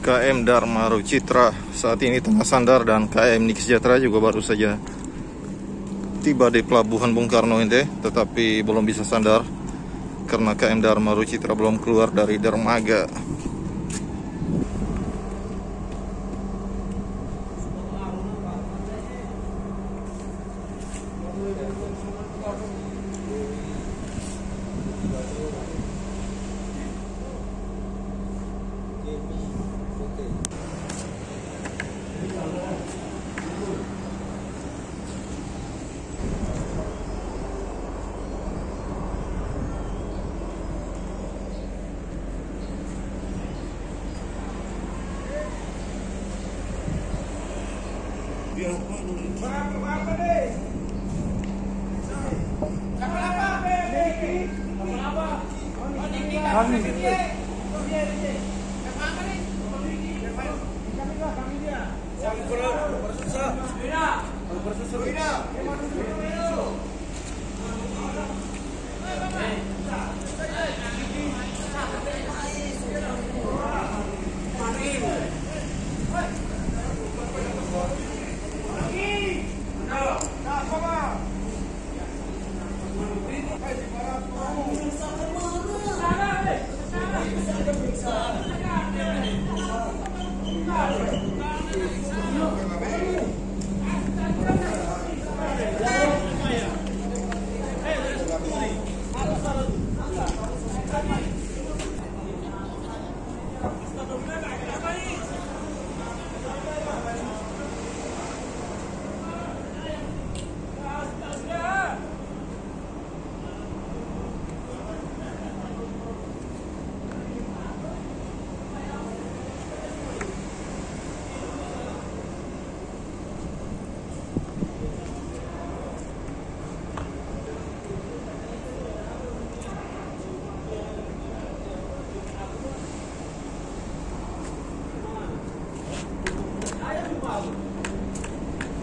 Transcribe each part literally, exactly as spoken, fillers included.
K M Dharma Rucitra saat ini tengah sandar, dan K M Niki Sejahtera juga baru saja tiba di Pelabuhan Bung Karno ini, tetapi belum bisa sandar karena K M Dharma Rucitra belum keluar dari dermaga.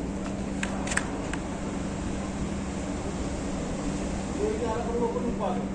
Para penumpang.